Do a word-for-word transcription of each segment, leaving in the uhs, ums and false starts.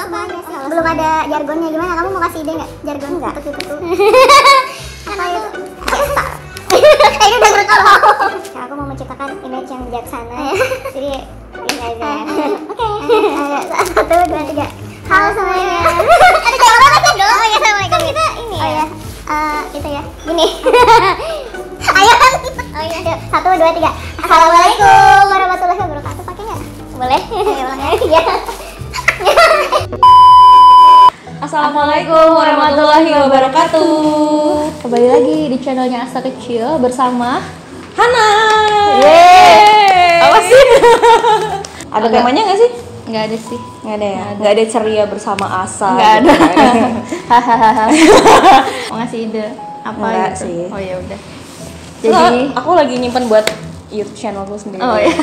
Belum ada jargonnya, gimana? Kamu mau kasih ide nggak jargon nggak? Untuk itu tuh. Apa itu? Ini udah bertolong. Aku mau menciptakan image yang bijaksana. Jadi ini aja. Oke. Satu, dua, tiga. Halo semuanya. Ada jawaban apa dong? Oh ya, assalamualaikum. Kita ini. Oh ya. Uh, itu ya. Gini. Ayo. Oh iya. Satu, dua, tiga. Assalamualaikum warahmatullahi wabarakatuh. Pakai nggak? Boleh. Ayo ulangnya. Ya. Assalamualaikum warahmatullahi wabarakatuh. Kembali lagi di channelnya Asta Kecil bersama Hana. Yeay. Apa sih? Ada Agak. temanya nggak sih? Nggak ada sih. Nggak ada ya? Nggak ada. ada ceria bersama Asa. Nggak ada. Hahaha. Mau ngasih ide apa? Nggak gitu? Sih. Oh ya udah. Jadi Nggak, aku lagi nyimpen buat YouTube channelku sendiri. Oh ya.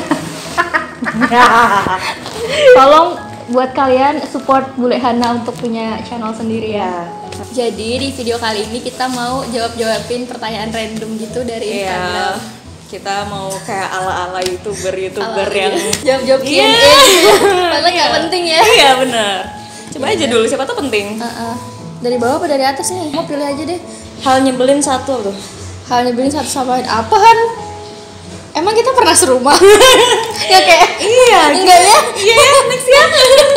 Tolong buat kalian support Bule Hana untuk punya channel sendiri ya. Jadi di video kali ini kita mau jawab-jawabin pertanyaan random gitu dari Instagram. Iya. Kita mau kayak ala-ala youtuber-youtuber ala yang jawab-jawab Q and A. Padahal nggak penting ya. Iya benar. Coba ya, aja dulu, siapa tuh penting. Uh-uh. Dari bawah apa dari atas nih? Mau pilih aja deh. Hal nyebelin satu tuh. Hal nyebelin satu sama lain. Apaan? Emang kita pernah serumah? Ya kayak iya, enggak ya? Iya, next ya.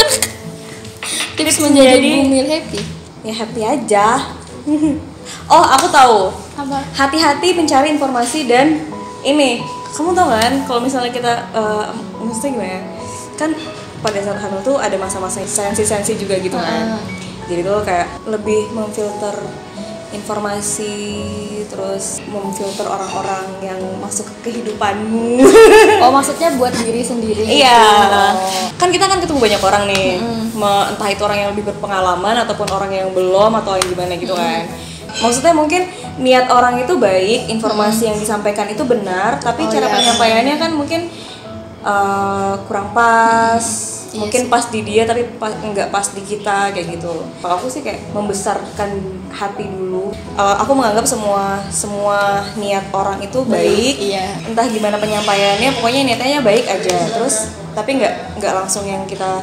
Tips menjadi bumil happy. Ya happy aja. Oh, aku tahu. Apa? Hati-hati mencari informasi dan ini. Kamu tahu kan kalau misalnya kita uh, maksudnya gimana ya? Kan pada saat hamil tuh ada masa-masa sensi-sensi juga gitu kan. Uh. Jadi tuh kayak lebih memfilter informasi, terus memfilter orang-orang yang masuk ke kehidupanmu. Oh, maksudnya buat diri sendiri. Iya. Gitu. Kan kita kan ketemu banyak orang nih. Mm-hmm. Entah itu orang yang lebih berpengalaman ataupun orang yang belum atau yang gimana gitu kan. Mm-hmm. Maksudnya mungkin niat orang itu baik, informasi mm-hmm. yang disampaikan itu benar, tapi oh, cara iya. penyampaiannya kan mungkin uh, kurang pas. Mm-hmm. Mungkin yes. pas di dia tapi pas, enggak pas di kita kayak gitu. Kalau aku sih kayak membesarkan hati dulu. Uh, aku menganggap semua semua niat orang itu baik. Iya. Entah gimana penyampaiannya, pokoknya niatnya baik aja. Terus tapi nggak nggak langsung yang kita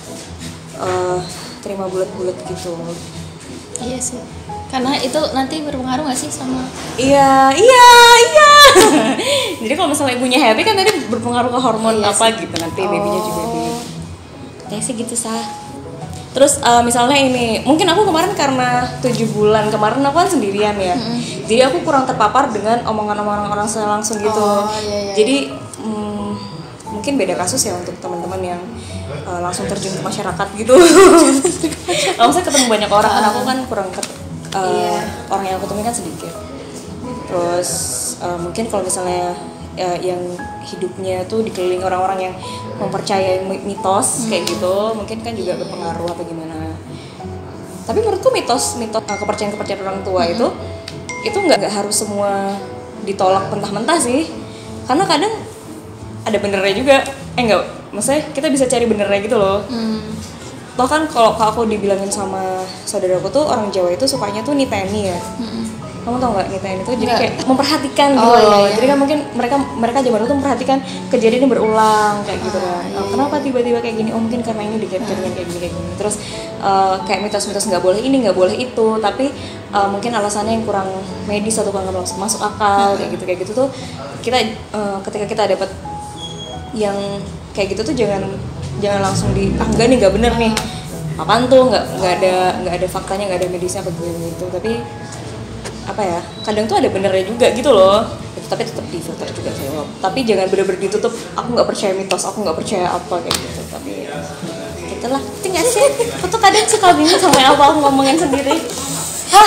uh, terima bulat-bulat gitu. Iya sih. Karena itu nanti berpengaruh nggak sih sama? Iya, iya, iya. Jadi kalau misalnya ibunya happy kan tadi berpengaruh ke hormon iya apa sih. Gitu nanti oh. babynya juga happy. Ya sih gitu sah. Terus uh, misalnya ini, mungkin aku kemarin karena tujuh bulan kemarin aku kan sendirian ya, mm-hmm. jadi aku kurang terpapar dengan omongan-omongan orang secara langsung gitu. Oh, iya, iya, jadi mm, mungkin beda kasus ya untuk teman-teman yang uh, langsung terjun ke masyarakat gitu. Maksudnya ketemu banyak orang, uh, kan aku kan kurang ket- uh, iya. orang yang aku temui kan sedikit. Terus uh, mungkin kalau misalnya uh, yang hidupnya tuh dikelilingi orang-orang yang mempercayai mitos hmm. kayak gitu, mungkin kan juga berpengaruh atau gimana. Tapi menurutku mitos mitos uh, kepercayaan-kepercayaan orang tua hmm. itu itu nggak nggak harus semua ditolak mentah-mentah sih, karena kadang ada benernya juga. Eh nggak, maksudnya kita bisa cari benernya gitu loh. Hmm. Toh kan kalau aku dibilangin sama saudaraku tuh orang Jawa itu sukanya tuh niteni ya. Hmm. Kamu tau nggak niteni itu jadi kayak memperhatikan gitu oh, loh. Iya, iya. Jadi kan mungkin mereka mereka zaman dulu tuh memperhatikan kejadian ini berulang kayak gitu kan. Ah, iya. Kenapa tiba-tiba kayak gini? Oh mungkin karena ini dikaitkan dengan kayak gini kayak gini. Terus uh, kayak mitos-mitos nggak boleh ini nggak boleh itu, tapi uh, mungkin alasannya yang kurang medis atau kurang masuk masuk akal kayak gitu kayak gitu tuh kita uh, ketika kita dapat yang kayak gitu tuh jangan jangan langsung di ah enggak nih nggak bener nih. Apaan tuh nggak nggak ada nggak ada faktanya nggak ada medisnya apa gitu. Tapi apa ya, kadang tuh ada benernya juga gitu loh, tapi tetap di filter juga sih loh. Tapi jangan bener-bener ditutup, aku nggak percaya mitos, aku nggak percaya apa kayak gitu. Tapi gitulah, tinggal sih. Aku tuh kadang suka bingung sama apa aku ngomongin sendiri. Hah?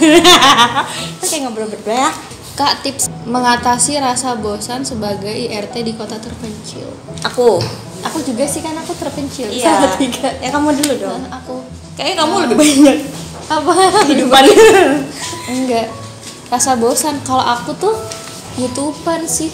Itu kayak ngobrol berdua. Kak, tips mengatasi rasa bosan sebagai I R T di kota terpencil. Aku, aku juga sih kan aku terpencil. Iya. Tiga. Ya kamu dulu dong. Nah, aku. Kayaknya kamu oh. lebih banyak. Apa kehidupan. Enggak, rasa bosan kalau aku tuh YouTubean sih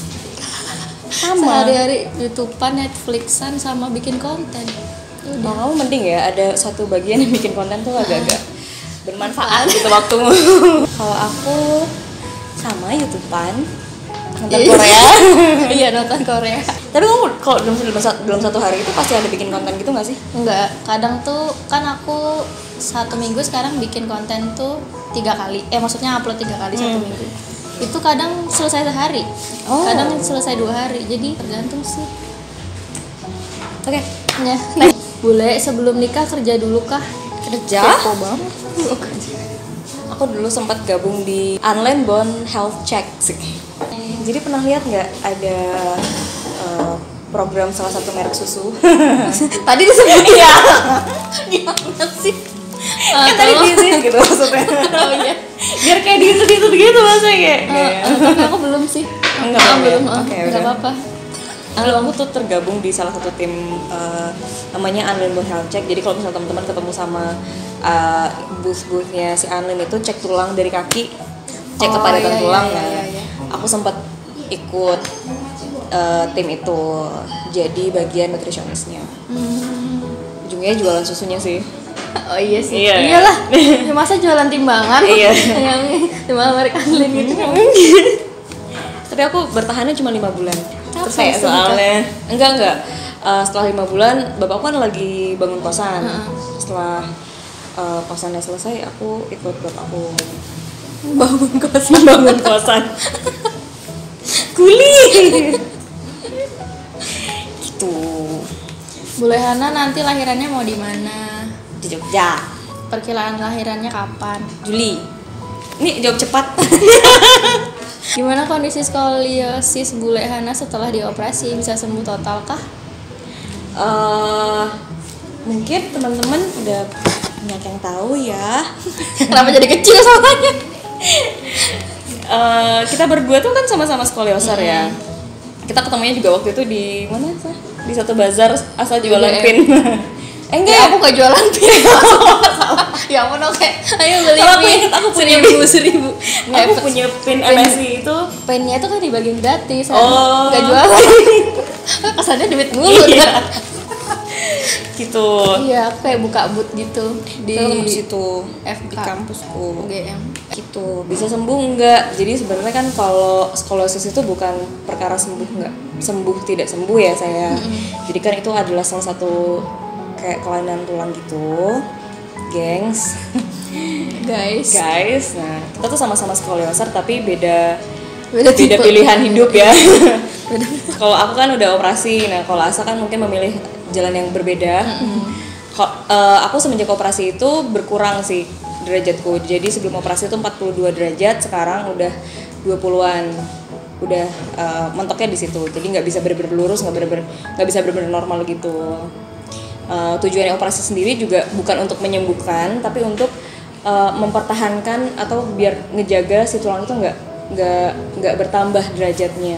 sama sehari-hari YouTubean, Netflixan sama bikin konten. Udah. Oh, kamu mending ya ada satu bagian yang bikin konten tuh agak-agak bermanfaat gitu waktumu. Kalau aku sama YouTubean nonton Korea. Iya, nonton Korea. Tapi kamu kalau dalam, dalam satu hari itu pasti ada bikin konten gitu nggak sih? Enggak, kadang tuh kan aku satu minggu sekarang bikin konten tuh tiga kali. Eh maksudnya upload tiga kali hmm. satu minggu. Itu kadang selesai sehari, oh. kadang selesai dua hari. Jadi tergantung sih. Oke. Okay. Ya. Nah, Bule sebelum nikah kerja dulu kah? Kerja? Kepo banget. Aku dulu sempat gabung di Online Bond Health Check sih. Jadi pernah lihat nggak ada uh, program salah satu merek susu? Tadi disebut ya. Gimana sih? Uh, kan tadi diizin gitu maksudnya. Oh iya. Biar kayak diintut-intut gitu maksudnya kayak. Uh, uh, tapi aku belum sih. Enggak, oh, belum. Oke, okay, enggak apa-apa. Lalu aku tuh tergabung di salah satu tim uh, namanya Online Bond Health Check. Jadi kalau misalnya teman-teman ketemu sama uh, booth-boothnya si Anlin itu cek tulang dari kaki, cek oh, kepadatan iya, tulang. Iya, iya, iya. Aku sempat ikut uh, tim itu jadi bagian nutrisionisnya. Hmm. Ujungnya jualan susunya sih. Oh iya sih. Iya, iyalah. Ya, masa jualan timbangan? Iya. Yang timbangan merek Anlin gitu. Tapi aku bertahannya cuma lima bulan. Terus saya soalnya enggak enggak uh, setelah lima bulan bapakku kan lagi bangun kosan. Uh-huh. Setelah uh, kosannya selesai aku ikut bapakku bangun kosan bangun kosan kuli gitu. Bule Hana nanti lahirannya mau di mana? Di Jogja. Perkiraan lahirannya kapan? Juli. Ini jawab cepat. Gimana kondisi skoliosis Bule Hana setelah dioperasi? Bisa sembuh total kah? Uh, mungkin teman-teman udah banyak yang tahu ya. Kenapa jadi kecil soalnya? uh, kita berdua tuh kan sama-sama skoliosar hmm. ya. Kita ketemunya juga waktu itu di mana sih? Di satu bazar asal jualan pin. Eh enggak, ya, aku gak jualan pin. Ya ampun, oke. Ayo beli pin. Aku ingat aku punya seribu seribu. Nggak, aku punya pin M S I itu. Pinnya itu kan dibagiin gratis. Oh. Gak jualan. Kesannya duit mulu. Iya. Gitu. Iya, aku kayak buka booth gitu di situ F K di kampusku. U G M. Gitu. Bisa sembuh enggak? Jadi sebenarnya kan kalau skoliosis itu bukan perkara sembuh enggak. Sembuh tidak sembuh ya saya. Mm-hmm. Jadi kan itu adalah salah satu kayak kelainan tulang gitu, gengs. Guys. Guys, nah kita tuh sama-sama skoliosar tapi beda beda, beda pilihan hidup ya. Kalau aku kan udah operasi, nah kalau Asa kan mungkin memilih jalan yang berbeda. Mm-hmm. Kalo, uh, aku semenjak operasi itu berkurang sih derajatku. Jadi sebelum operasi itu empat puluh dua derajat, sekarang udah dua puluhan. Udah uh, mentoknya di situ. Jadi nggak bisa bener-bener lurus, nggak bener-bener nggak bisa bener-bener normal gitu. Uh, tujuannya operasi sendiri juga bukan untuk menyembuhkan, tapi untuk uh, mempertahankan atau biar ngejaga si tulang itu nggak nggak nggak bertambah derajatnya.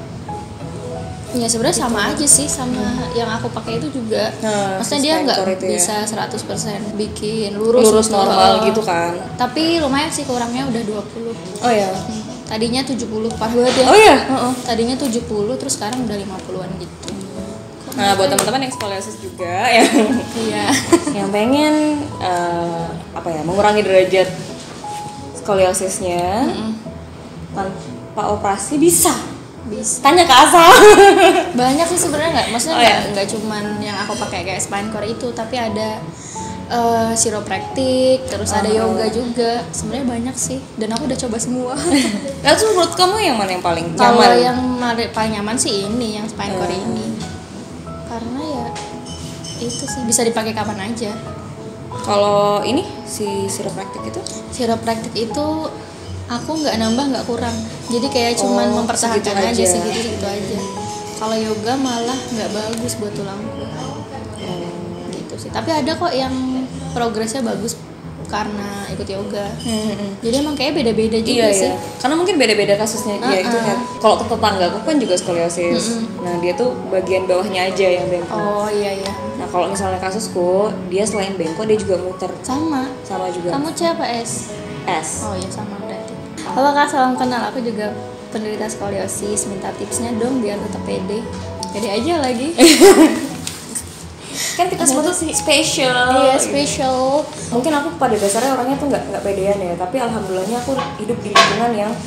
Ya sebenarnya sama aja sih sama hmm. yang aku pakai itu juga. Nah, maksudnya dia nggak bisa ya. seratus persen bikin lurus, lurus normal gitu kan. Tapi lumayan sih kurangnya udah dua puluh. Oh ya. Hmm. Tadinya tujuh puluh parah banget ya. Oh ya. Uh-uh. Tadinya tujuh puluh terus sekarang udah lima puluhan gitu. Nah, buat teman-teman yang skoliosis juga yang iya. yang pengen uh, apa ya, mengurangi derajat skoliosisnya mm-hmm. tanpa operasi bisa. Bisa. Tanya ke Asa. Banyak sih sebenarnya nggak, maksudnya nggak oh, ya? nggak cuman yang aku pakai kayak spine core itu, tapi ada uh, chiropractic, terus uh-huh. ada yoga juga. Sebenarnya banyak sih, dan aku udah coba semua. Lalu menurut kamu yang mana yang paling nyaman? Kalau yang paling nyaman sih ini, yang spine core uh. ini. Karena ya itu sih bisa dipakai kapan aja. Kalau ini si chiropractic itu? Chiropractic itu aku nggak nambah nggak kurang. Jadi kayak oh, cuman mempertahankan aja segitu-segitu aja. Kalau yoga malah nggak bagus buat tulangku. Hmm. Gitu sih. Tapi ada kok yang progresnya bagus karena ikut yoga. Hmm. Jadi emang kayak beda-beda juga iya, sih. Iya. Karena mungkin beda-beda kasusnya. Uh-uh. Ya itu kan. Kalau tetanggaku kan juga skoliosis. Mm-mm. Nah, dia tuh bagian bawahnya aja yang bengkok. Oh, iya iya. Nah, kalau misalnya kasusku, dia selain bengkok dia juga muter. Sama. Sama juga. Kamu C apa S? S. Oh, iya sama berarti. Halo Kak, salam kenal. Aku juga penderita skoliosis. Minta tipsnya dong biar tetap pede. Pede aja lagi. Kan kita semua tuh special. Iya, special. Mungkin aku pada dasarnya orangnya tuh nggak nggak pedean ya, tapi alhamdulillahnya aku hidup di lingkungan yang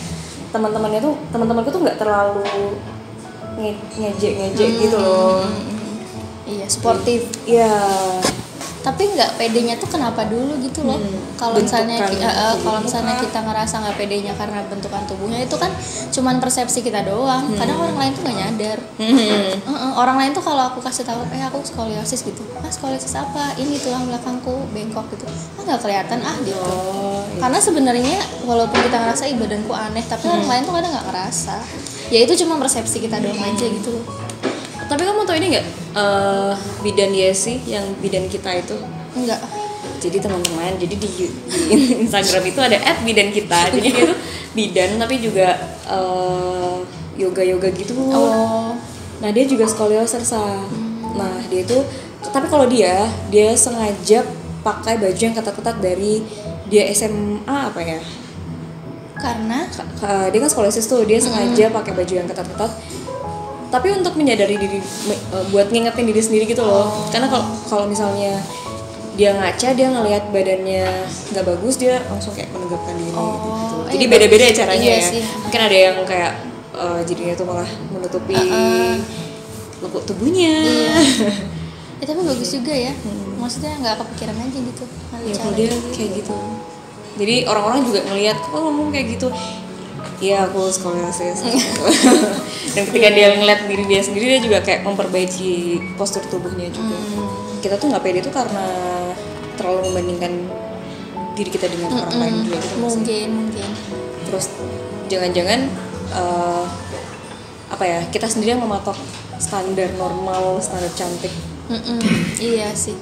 teman-temannya tuh teman-temanku tuh nggak terlalu nge- ngejek-ngejek hmm. gitu loh. Iya, sportif. Iya. Tapi nggak pedenya tuh kenapa dulu gitu loh. Hmm, kalau misalnya ki- uh, kalau misalnya kita ngerasa nggak pedenya karena bentukan tubuhnya itu kan cuman persepsi kita doang. Hmm. Kadang orang lain tuh nggak nyadar. Hmm. Uh, uh, orang lain tuh kalau aku kasih tahu, eh aku skoliosis gitu. Ah skoliosis apa? Ini tulang belakangku bengkok gitu. Ah nggak kelihatan ah gitu. Oh, iya. Karena sebenarnya walaupun kita ngerasa ih badanku aneh, tapi hmm. orang lain tuh kadang nggak ngerasa. Ya itu cuma persepsi kita doang hmm. aja gitu loh. Tapi kamu tau ini nggak uh, bidan Yesi yang bidan kita itu? Enggak. Jadi teman-teman, jadi di, di Instagram itu ada et bidan kita. Jadi dia tuh bidan tapi juga uh, yoga-yoga gitu. Oh. Nah dia juga skoliosis sa. Hmm. Nah dia itu, tapi kalau dia dia sengaja pakai baju yang ketat-ketat dari dia S M A apa ya? Karena dia kan skoliosis tuh, dia sengaja hmm. pakai baju yang ketat-ketat. Tapi untuk menyadari diri, buat ngingetin diri sendiri gitu loh. Oh. Karena kalau kalau misalnya dia ngaca, dia ngelihat badannya nggak bagus, dia langsung kayak menegakkan diri oh. gitu. Jadi iya, beda-beda ya caranya iya ya. Sih. Mungkin ada yang kayak uh, jadinya tuh malah menutupi uh-uh. lekuk tubuhnya. Iya. Ya, tapi bagus juga ya. Hmm. Maksudnya nggak kepikiran aja gitu. Ya kalau dia kayak gitu. Jadi orang-orang juga ngelihat kok ngomong kayak gitu. Iya aku skoliosis gitu. Dan ketika dia ngeliat diri dia sendiri, dia juga kayak memperbaiki postur tubuhnya juga. Hmm. Kita tuh nggak pede tuh karena terlalu membandingkan diri kita dengan hmm, orang lain juga gitu. Mungkin masih. mungkin. Terus jangan-jangan uh, apa ya, kita sendiri yang mematok standar normal, standar cantik. Mm-mm. Iya sih.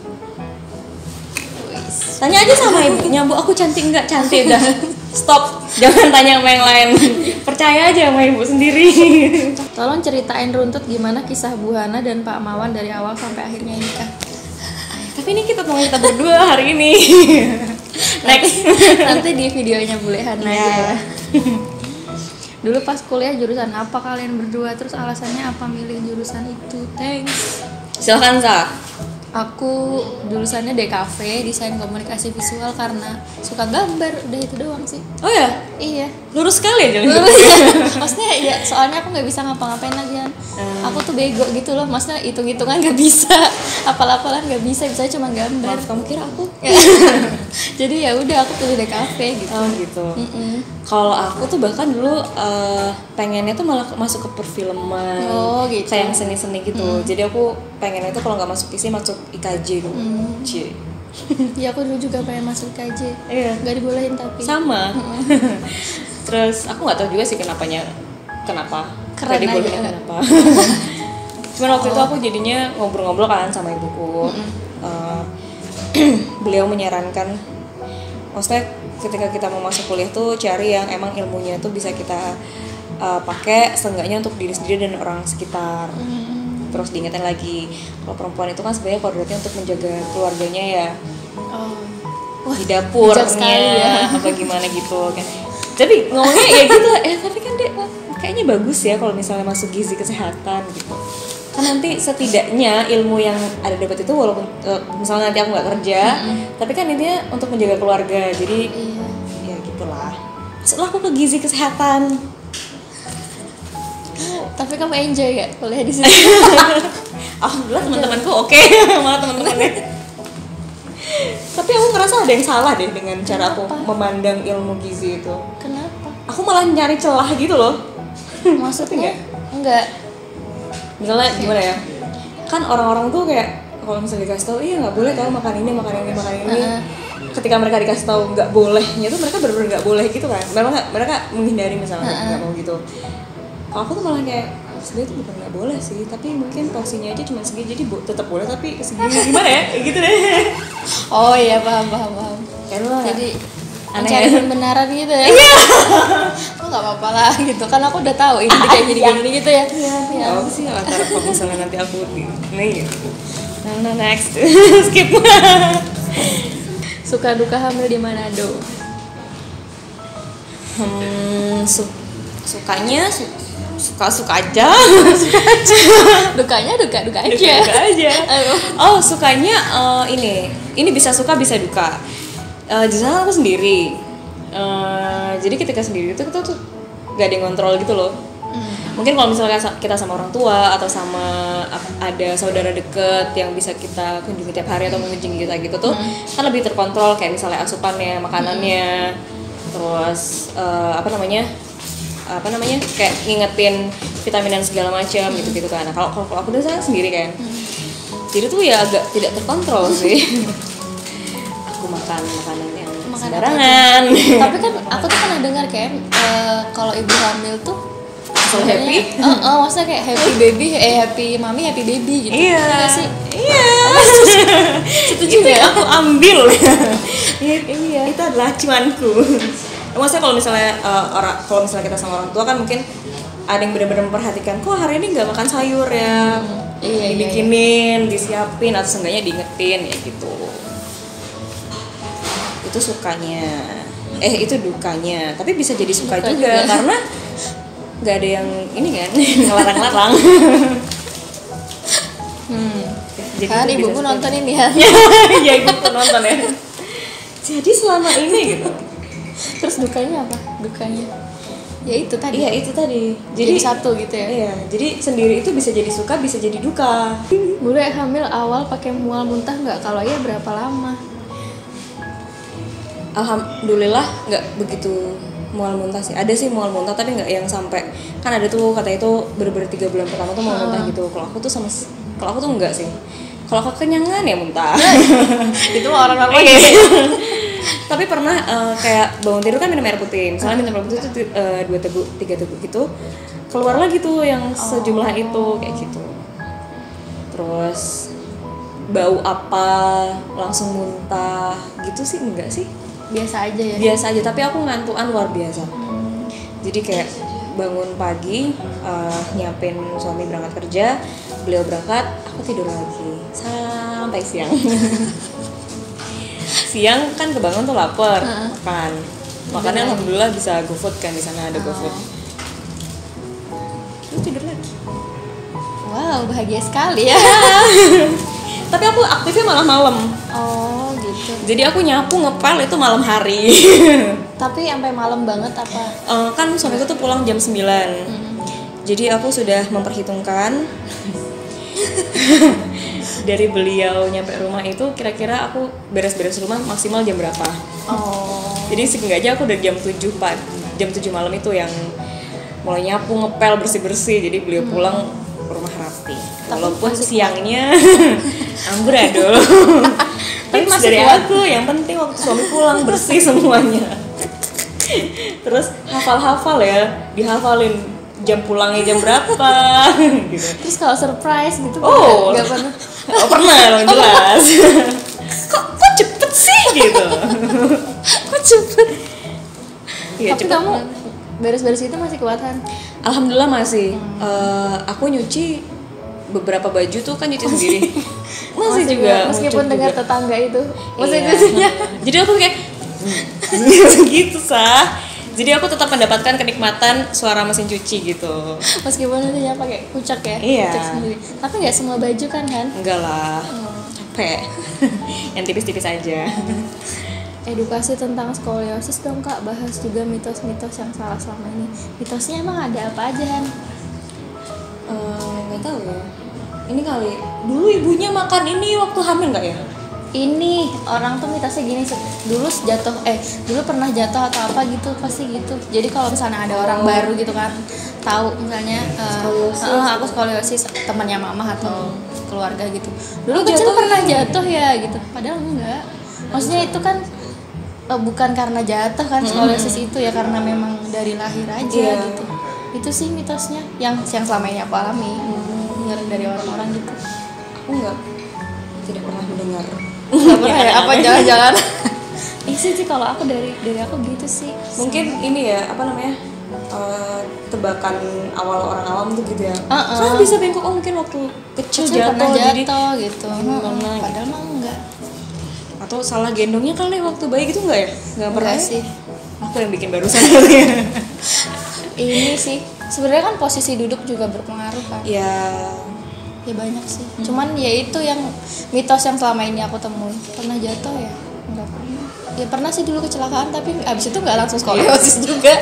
Tanya aja sama ibunya, Bu aku cantik nggak? Cantik dah. Stop, jangan tanya sama yang lain. Percaya aja sama ibu sendiri. Tolong ceritain runtut gimana kisah Bu Hana dan Pak Mawan dari awal sampai akhirnya nikah. Tapi ini kita mau kita berdua hari ini. Next. Nanti di videonya Bule Hana yeah. aja. Dulu pas kuliah jurusan apa kalian berdua? Terus alasannya apa milih jurusan itu? Thanks. Silakan Sa. Aku jurusannya D K V, desain komunikasi visual, karena suka gambar, udah itu doang sih. Oh ya? Iya. Lurus sekali aja. Lurus ya. Maksudnya ya soalnya aku nggak bisa ngapa-ngapain lagi kan. Hmm. Aku tuh bego gitu loh, maksudnya hitung-hitungan nggak bisa, apal-apalan nggak bisa, bisa cuma gambar. Maaf, kamu kira aku? Jadi ya udah aku pilih D K V gitu. Oh gitu. Kalau aku tuh bahkan dulu uh, pengennya tuh malah masuk ke perfilman, oh, gitu. Kayak yang seni-seni gitu. Mm. Jadi aku pengennya tuh kalau nggak masuk I S I masuk I K J dulu. Mm. Cie. Ya aku dulu juga pengen masuk I K J. Iya. Gak dibolehin tapi. Sama. Terus aku nggak tahu juga sih kenapanya, kenapa? Keren gak dibolehin aja. Kenapa? Cuman waktu oh. itu aku jadinya ngobrol-ngobrol kan sama ibuku. Mm-hmm. Uh, beliau menyarankan, maksudnya ketika kita mau masuk kuliah tuh cari yang emang ilmunya tuh bisa kita uh, pakai seenggaknya untuk diri sendiri dan orang sekitar. Mm. Terus diingetin lagi kalau perempuan itu kan sebenarnya kodratnya untuk menjaga keluarganya ya. Oh. Wah, di dapurnya ya. Apa gimana gitu kan. Tapi ngomongnya ya gitu, eh tapi kan dek kayaknya bagus ya kalau misalnya masuk gizi kesehatan gitu. Kan nanti setidaknya ilmu yang ada dapat itu walaupun uh, misalnya nanti aku nggak kerja, mm-hmm. tapi kan intinya untuk menjaga keluarga, jadi iya. ya gitulah. Setelah aku ke gizi kesehatan, tapi kamu enjoy gak kuliah di sini? Alhamdulillah teman-temanku oke, okay. Malah teman-temannya. Tapi aku ngerasa ada yang salah deh dengan cara Kenapa? aku memandang ilmu gizi itu. Kenapa? Aku malah nyari celah gitu loh. Maksudnya? Enggak. Misalnya gimana ya, kan orang-orang tuh kayak kalau misalnya dikasih tahu iya nggak boleh tahu makan ini makan ini makan ini, uh-huh. ketika mereka dikasih tahu nggak bolehnya tuh mereka benar-benar nggak boleh gitu kan, mereka mereka menghindari misalnya nggak uh-huh. mau gitu. Kalau aku tuh malah kayak sebenarnya tuh bukan nggak boleh sih, tapi mungkin porsinya aja cuma segini, jadi bo- tetap boleh tapi segini gimana ya, gitu deh. Oh iya paham paham paham. Kan lah. Jadi mencari pembenaran gitu ya. Iya. Oh nggak apa-apa lah gitu kan, aku udah tahu ini kayak gini gini gitu ya. Iya. Ya. Apa sih antara kalau misalnya nanti aku di nih gitu. Nah next skip. Suka duka hamil di Manado. Hmm su- sukanya su- suka suka aja. Suka aja. Dukanya duka duka aja. Duka, duka aja. Oh sukanya uh, ini ini bisa suka bisa duka. Uh, di sana aku sendiri, uh, jadi ketika sendiri itu kita tuh nggak ada yang kontrol gitu loh. Mungkin kalau misalnya kita sama orang tua atau sama ada saudara deket yang bisa kita kunjungi tiap hari atau mengunjungi kita gitu tuh hmm. kan lebih terkontrol, kayak misalnya asupannya, makanannya, hmm. terus uh, apa namanya apa namanya kayak ngingetin vitamin dan segala macam hmm. gitu gitu kan. Nah, kalau kalau aku tuh saya sendiri kan, hmm. jadi tuh ya agak tidak terkontrol sih. Aku makan makanan yang sembarangan. Tapi kan aku tuh pernah dengar kayak uh, kalau ibu hamil tuh so happy, uh, uh, maksudnya kayak happy baby, eh happy mami, happy baby gitu. Iya. Iya sih. Iya. Setuju ya? Aku ambil. Iya. Itu adalah cuanku. Maksudnya kalau misalnya uh, orang, kalau misalnya kita sama orang tua kan mungkin ada yang benar-benar memperhatikan, kok hari ini nggak makan sayur ya, hmm. iya, dibikinin, iya. disiapin atau seenggaknya diingetin ya gitu. Itu sukanya. Eh itu dukanya. Tapi bisa jadi suka juga, juga karena nggak ada yang ini kan ngelarang-larang. hmm. Jadi kan ibuku nonton ini ya. Ya ibuku nonton ya. Jadi selama ini gitu. Terus dukanya apa? Dukanya ya itu tadi. Iya itu tadi. Jadi, jadi satu gitu ya. Iya. Jadi sendiri itu bisa jadi suka, bisa jadi duka. Bule hamil awal pakai mual muntah nggak? Kalau iya berapa lama? Alhamdulillah nggak begitu mual muntah sih. Ada sih mual muntah tapi nggak yang sampai, kan ada tuh kata itu bener-bener tiga bulan pertama tuh mual muntah gitu. Kalau aku tuh sama kalau aku tuh enggak sih. Kalau aku kekenyangan ya muntah. Itu orang apa ya? Tapi pernah uh, kayak bangun tidur kan minum air putih. Misalnya minum air putih itu uh, dua teguk, tiga teguk gitu. Keluar lagi tuh yang sejumlah oh. itu kayak gitu. Terus bau apa langsung muntah gitu sih enggak sih? Biasa aja ya? Biasa aja, tapi aku ngantuan luar biasa. hmm. Jadi kayak bangun pagi, uh, nyiapin suami berangkat kerja, beliau berangkat, aku tidur lagi sampai siang. Siang kan kebangun tuh lapar, uh-huh. makan makannya alhamdulillah bisa GoFood kan, di sana ada uh-huh. GoFood. Terus tidur lagi. Wow, bahagia sekali ya. Tapi aku aktifnya malah malam. Oh gitu. Jadi aku nyapu ngepel itu malam hari. Tapi sampai malam banget apa? Uh, kan suamiku tuh pulang jam sembilan. Hmm. Jadi aku sudah memperhitungkan dari beliau nyampe rumah itu kira-kira aku beres-beres rumah maksimal jam berapa. Oh. Jadi seenggaknya aku udah jam tujuh Pak. Jam tujuh malam itu yang mulai nyapu, ngepel, bersih-bersih. Jadi beliau pulang hmm. rumah rapi. Walaupun siangnya amburadul. Tapi masih dari kuat. Aku yang penting waktu suami pulang bersih semuanya. Terus hafal-hafal ya, dihafalin jam pulangnya jam berapa gitu. Terus kalau surprise gitu oh, enggak pernah. Oh, pernah dong jelas. kok, kok cepet sih gitu. Kok cepet? Ya, tapi cepet kamu kan? Beres-beres itu masih kuatan? Alhamdulillah masih. hmm. uh, Aku nyuci beberapa baju tuh kan nyuci sendiri. Masih, masih juga meskipun dengar juga. Tetangga itu masih iya. cucinya. Jadi aku kayak gitu sah. Jadi aku tetap mendapatkan kenikmatan suara mesin cuci gitu. Meskipun nantinya pakai kucak ya, iya. kucak sendiri. Tapi nggak semua baju kan kan? Enggak lah. Hmm. Capek. Yang tipis-tipis aja. Edukasi tentang skoliosis dong Kak, bahas juga mitos-mitos yang salah selama ini. Mitosnya emang ada apa aja Han? Nggak uh, tahu ya. Ini kali dulu ibunya makan ini waktu hamil nggak ya? Ini orang tuh mitosnya gini, dulu jatuh eh dulu pernah jatuh atau apa gitu pasti gitu. Jadi kalau misalnya ada oh. orang baru gitu kan, tahu misalnya uh, uh, aku skoliosis, temannya mama atau hmm. keluarga gitu. Dulu oh, kecil pernah ya? jatuh ya gitu. Padahal enggak. Maksudnya itu kan uh, bukan karena jatuh kan skoliosis hmm. itu ya, karena memang dari lahir aja yeah. gitu. Itu sih mitosnya yang yang selama ini aku alami. Hmm. Dengar dari orang-orang gitu. Aku enggak tidak pernah mendengar. Enggak pernah ya, apa jangan-jangan. Isi sih kalau aku dari dari aku gitu sih. Mungkin ini ya, apa namanya? Uh, tebakan awal orang awam tuh gitu ya. Uh-uh. Kan bisa bengkok oh mungkin waktu kecil, kecil jatuh, pernah jadi jatuh gitu. Gimana? Padahal mah enggak. Atau salah gendongnya kali waktu bayi gitu enggak ya? Enggak pernah sih. Aku yang bikin barusan kali. Ini sih sebenarnya kan posisi duduk juga berpengaruh kan. Ya. Ya banyak sih. Hmm. Cuman ya itu yang mitos yang selama ini aku temui. Pernah jatuh ya? Enggak pernah. Ya pernah sih dulu kecelakaan tapi abis itu enggak langsung skoliosis juga.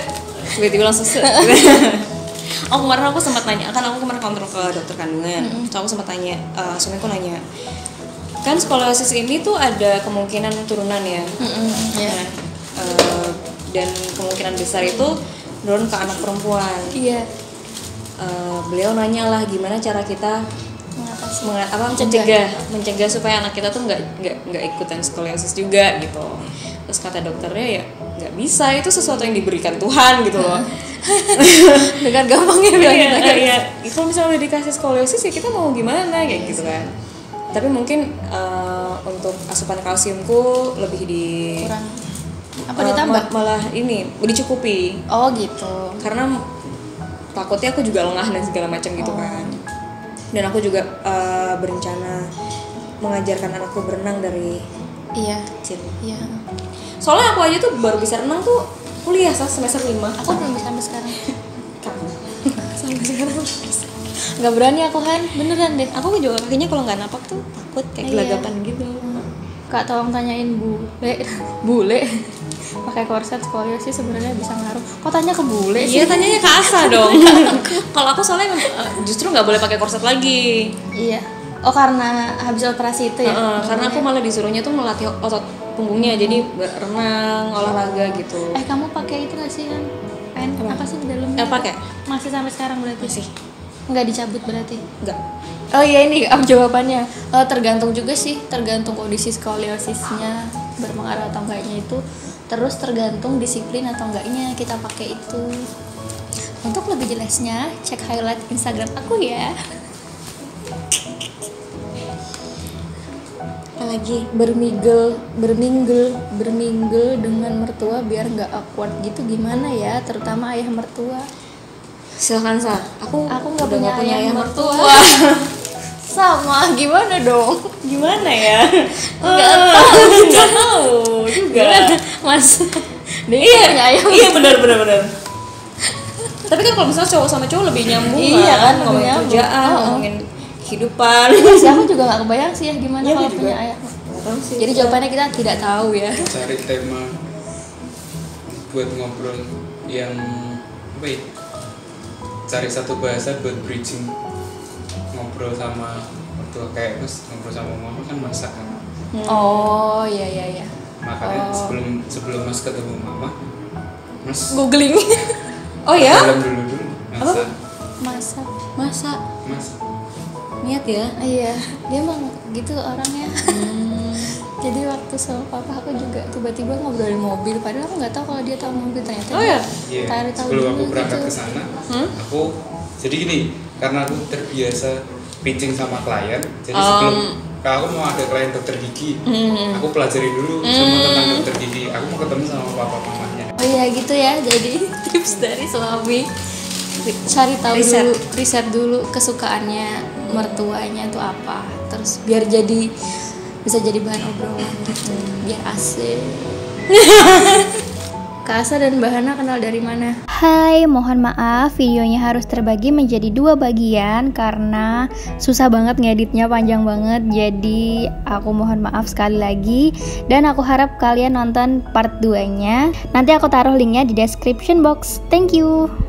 tiba-tiba langsung set. Oh kemarin aku sempat nanya, kan aku kemarin kontrol ke dokter kandungan, mm-hmm. so aku sempat tanya, uh, suamiku nanya, kan skoliosis ini tuh ada kemungkinan turunan ya, mm-hmm. yeah. nah, uh, dan kemungkinan besar itu turun ke anak perempuan. Iya. Yeah. Uh, beliau nanya lah gimana cara kita mengatasi, mengat, apa mencegah, mencegah supaya anak kita tuh nggak nggak nggak ikutan skoliosis juga gitu. Terus kata dokternya ya nggak bisa, itu sesuatu yang diberikan Tuhan gitu loh. Dengan gampangnya bilang iya, gitu. Iya, kalau misalnya udah dikasih skoliosis ya kita mau gimana kayak gitu kan. Tapi mungkin uh, untuk asupan kalsiumku lebih di kurang apa uh, ditambah? Malah ini dicukupi. Oh gitu. Karena takutnya aku juga lengah dan segala macam gitu oh. kan. Dan aku juga uh, berencana mengajarkan anakku berenang dari iya kecil. Iya. Soalnya aku aja tuh baru bisa renang tuh kuliah semester lima. Aku belum bisa sampai sekarang. Kamu sampai sekarang. Gak berani aku kan, beneran deh. Aku juga kakinya kalau nggak napak tuh takut kayak gelagapan iya. gitu. Kak tolong tanyain bule, bule pakai korset skoliosis sebenarnya bisa ngaruh. Kok tanya ke bule sih? Iya tanyanya ke Asa dong. Kalau aku soalnya justru nggak boleh pakai korset lagi. Iya. Oh karena habis operasi itu ya? Uh, karena aku malah disuruhnya tuh melatih otot punggungnya, jadi renang, olahraga gitu. Eh kamu pakai itu nggak sih kan? Pen apa, apa sih di dalamnya? Eh pakai? Masih sampai sekarang berarti sih? Nggak dicabut berarti? Nggak. Oh iya ini jawabannya. Uh, tergantung juga sih, tergantung kondisi skoliosisnya berpengaruh atau enggaknya itu. Terus tergantung disiplin atau enggaknya kita pakai itu. Untuk lebih jelasnya cek highlight Instagram aku ya. Apalagi bermigel, berminggel, berminggel dengan mertua biar nggak awkward gitu gimana ya, terutama ayah mertua. Silakan Sa, aku aku nggak punya, punya ayah, ayah mertua. mertua. Sama gimana dong? Gimana ya? Nggak uh, tahu, nggak tahu juga. Mas, dia iya, punya ayah. Iya benar benar benar. Tapi kan kalau misalnya cowok sama cowok lebih nyambung iya, kan, ngomongin kerjaan, oh, ngomongin kehidupan. Sih aku juga nggak kebayang sih ya gimana ya, kalau punya ayah. Sih, jadi jawabannya kita tidak tahu ya. Cari tema buat ngobrol yang apa ya? Cari satu bahasa buat bridging ngobrol sama mertua, kayak mas ngobrol sama mama kan masak kan. Hmm. Oh iya iya iya. Makanya oh. sebelum sebelum mas ketemu mama, mas googling. Oh ya? Dalam dulu dulu masak. Masak. Masak. Masak. Niat ya? Iya, dia emang gitu orangnya. Hmm. Jadi waktu sama papa aku juga tiba-tiba ngobrolin mobil, padahal aku nggak taw kalau dia tahu mobil ternyata. Oh ya? Iya. Yeah. Sebelum aku berangkat gitu. ke sana, hmm? aku jadi gini, karena aku terbiasa pitching sama klien, jadi um. sebelum kalau aku mau ada klien dokter gigi, hmm. aku pelajari dulu hmm. semua tentang dokter gigi. Aku mau ketemu sama papa mamanya. Oh iya gitu ya, jadi tips dari suami. Cari tahu riset. dulu, riset dulu kesukaannya mertuanya tuh apa, terus biar jadi bisa jadi bahan obrolan gitu, biar asik. Kak Asa dan Mbak Hana kenal dari mana? Hai, mohon maaf videonya harus terbagi menjadi dua bagian karena susah banget ngeditnya, panjang banget. Jadi aku mohon maaf sekali lagi dan aku harap kalian nonton part dua nya. Nanti aku taruh linknya di description box. Thank you.